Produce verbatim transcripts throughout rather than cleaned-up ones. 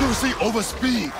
Accuracy over speed.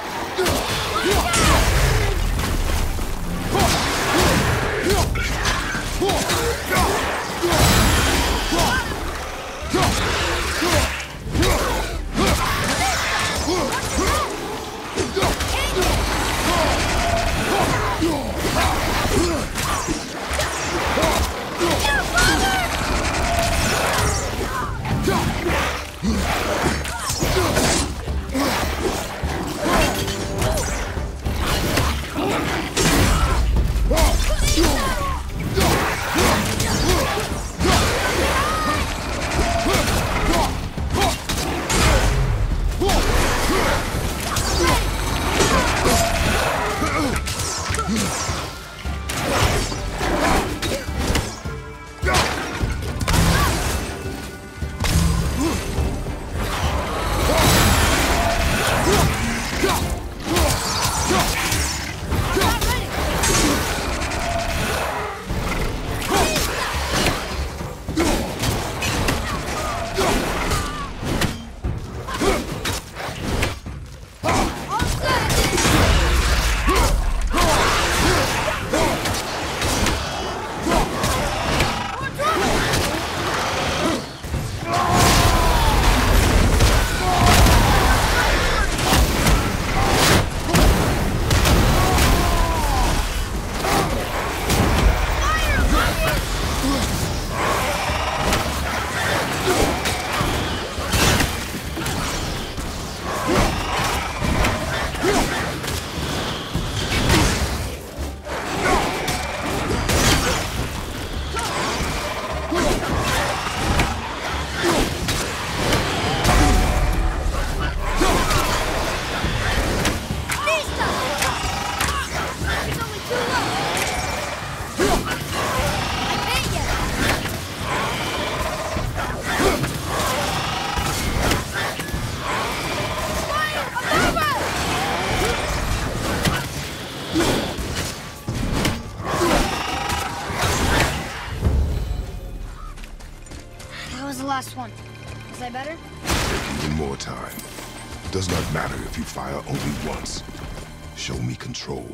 Last one. Is that better? Taking you more time. Does not matter if you fire only once. Show me control.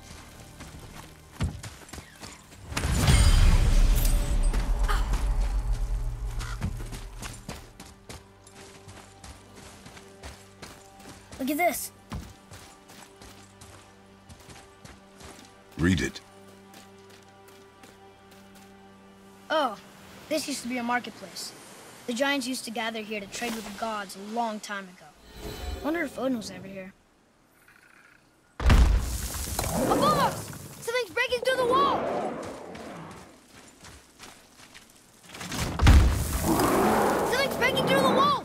Look at this. Read it. Oh, this used to be a marketplace. The giants used to gather here to trade with the gods a long time ago. Wonder if Odin was ever here. Above us! Something's breaking through the wall! Something's breaking through the wall!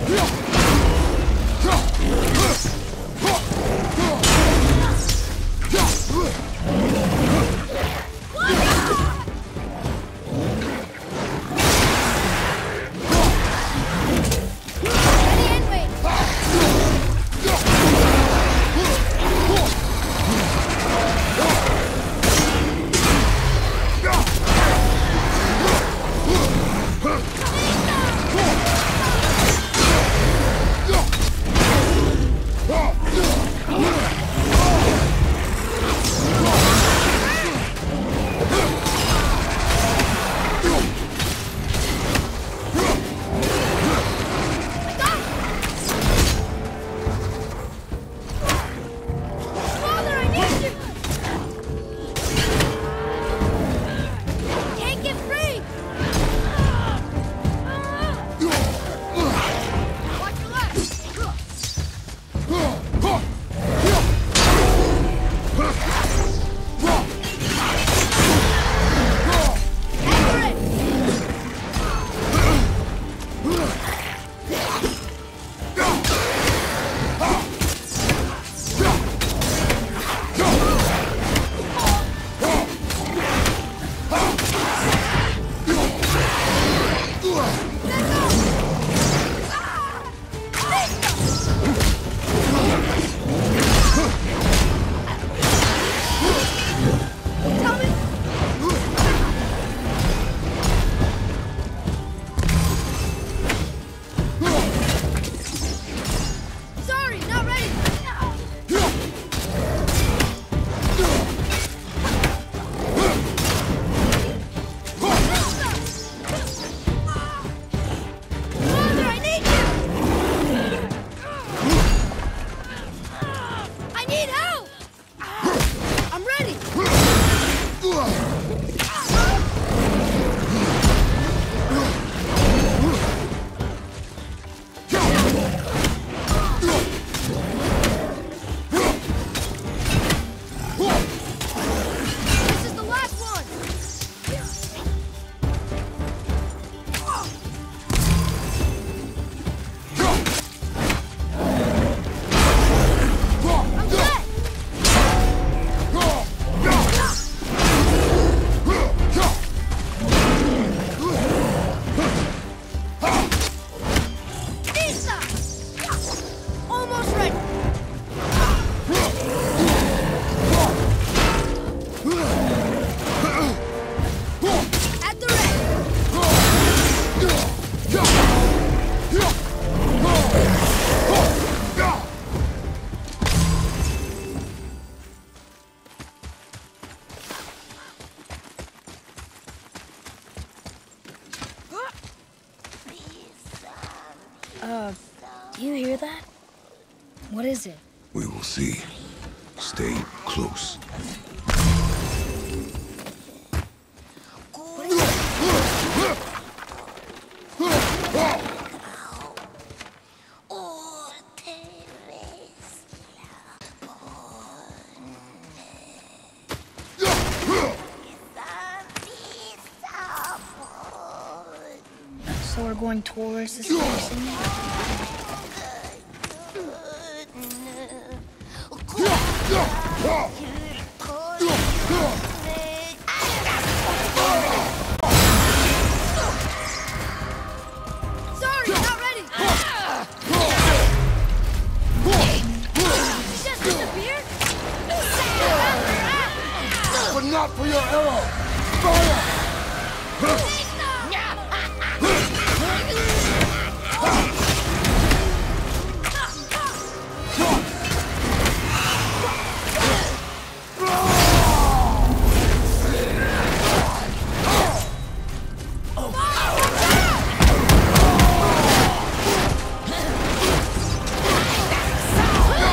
Uh, do you hear that? What is it? We will see. Stay close. So we're going towards this person? Sorry, not ready! Just disappeared? But not for your arrow! Fire!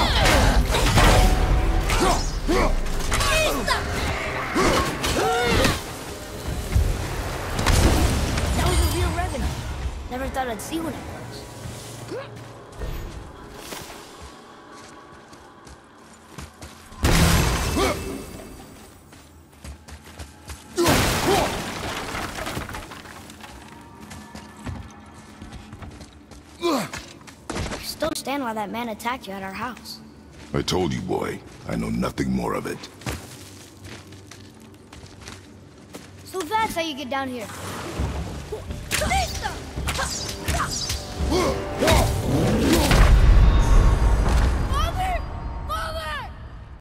Stop! understand why that man attacked you at our house. I told you, boy. I know nothing more of it. So that's how you get down here. Whoa!